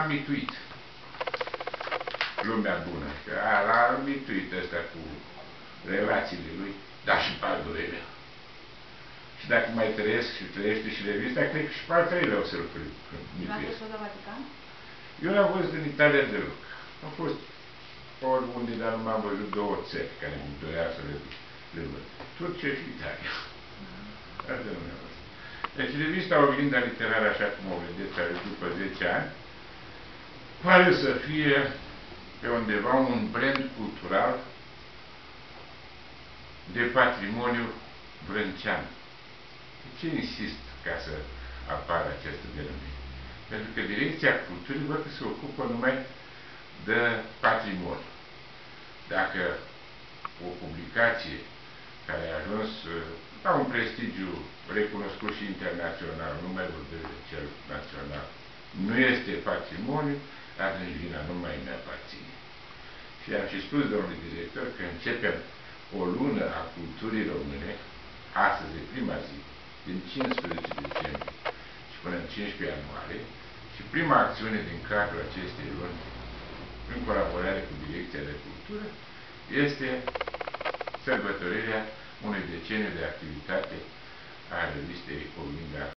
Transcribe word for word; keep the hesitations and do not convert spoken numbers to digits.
mituit lumea bună. Că a, l-a mituit ăsta cu relațiile lui, dar și pe al doilea. Și dacă mai trăiesc și trăiește și revista, cred că și pe al treilea o să-l mituiesc. Nu la Vatican? Eu n-am fost în Italia deloc. Am fost oriunde, dar nu m-am văzut două țări care îmi dorea să le, le văd. Turcia și Italia. Asta nu mi-a fost. Deci revista Oglinda Literară, așa cum o vedeți, are după zece ani, pare să fie pe undeva un brand cultural de patrimoniu vrâncean. De ce insist ca să apară această denumire? Pentru că Direcția Culturii văd că se ocupă numai de patrimoniu. Dacă o publicație care a ajuns la un prestigiu recunoscut și internațional, nu mai vorbesc de cel național, nu este patrimoniu, atunci vina nu mai ne aparține. Și am și spus, domnule director, că începem o lună a culturii române, astăzi e prima zi, din cincisprezece decembrie și până în cincisprezece ianuarie, și prima acțiune din cadrul acestei luni, în colaborare cu Direcția de Cultură, este sărbătorirea unui deceniu de activitate a revistei Oglinda